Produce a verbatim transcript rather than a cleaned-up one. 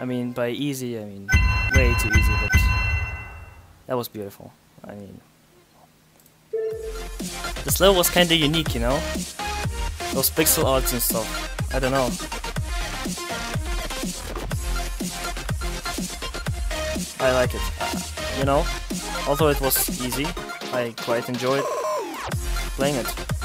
mean, by easy, I mean way too easy, but that was beautiful. I mean, this level was kinda unique, you know? Those pixel arts and stuff. I don't know. I like it. Uh, you know? Although it was easy, I quite enjoyed playing it.